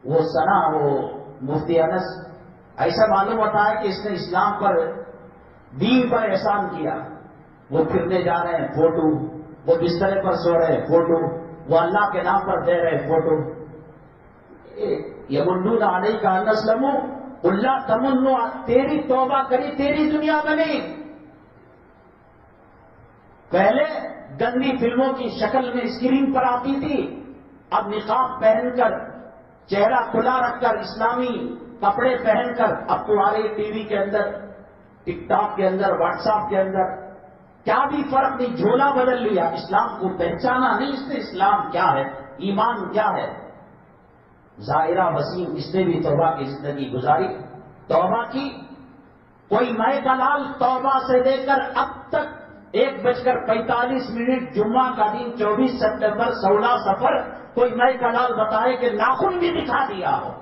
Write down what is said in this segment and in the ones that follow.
وہ سنا وہ مفتی انس ایسا معلوم ہوتا ہے کہ اس نے اسلام پر دین پر احسان کیا. وہ پھرنے جا رہے ہیں فوٹو، وہ بسترے پر سو رہے ہیں فوٹو، وہ اللہ کے نام پر دے رہے فوٹو. یمنون علیک ان اسلموا اللہ تمنو، تیری توبہ کری تیری دنیا بنی. پہلے گندی فلموں کی شکل میں اسکرین پر آتی تھی، اب نقاب پہن کر چہرہ کھلا رکھ کر اسلامی کپڑے پہن کر اب تمہارے ٹی وی کے اندر، ٹک ٹاک کے اندر، واٹس ایپ کے اندر کیا بھی فرق نہیں، جھولا بدل لیا. اسلام کو پہچانا نہیں اس نے، اسلام کیا ہے، ایمان کیا ہے. ظاہرہ وسیم اس نے بھی توبہ کی زندگی گزاری، توبہ کی. کوئی ماہ کا لال توبہ سے لے کر اب تک 1:45 جمعہ کا دن 24 سپٹمبر 16 سفر، کوئی ماہ کا لال بتائے کہ ناخن بھی دکھا دیا ہو.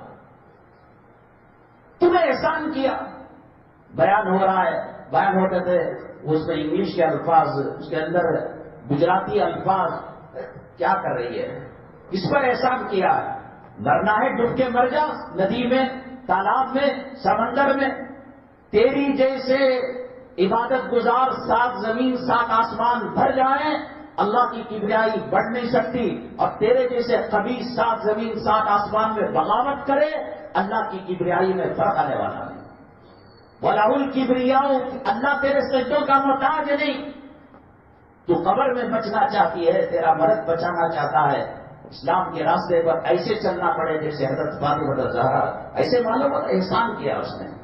تمہیں احسان کیا. بیان ہو رہا ہے، بیان ہوتے تھے اس میں انگلش کے الفاظ، اس کے اندر گجراتی الفاظ. کیا کر رہی ہے؟ اس پر احسان کیا. مرنا ہے ڈوب کے مر جا، ندی میں، تالاب میں، سمندر میں. تیری جیسے عبادت گزار 7 زمین 7 آسمان بھر جائیں، اللہ کی کبریائی بڑھ نہیں سکتی. اور تیرے جیسے خبیث 7 زمین 7 آسمان میں بغاوت کرے، اللہ کی کبریائی میں فرق آنے والا ہے. وَلَهُ الْكِبْرِيَاءُ، اللہ تیرے سجدوں کا محتاج نہیں. تو قبر میں بچنا چاہتی ہے، تیرا مرد بچانا چاہتا ہے. اسلام کے راستے پر ایسے چلنا پڑے جیسے حضرت فاطمہ الزہرا، ایسے معلوم احسان کیا اس نے.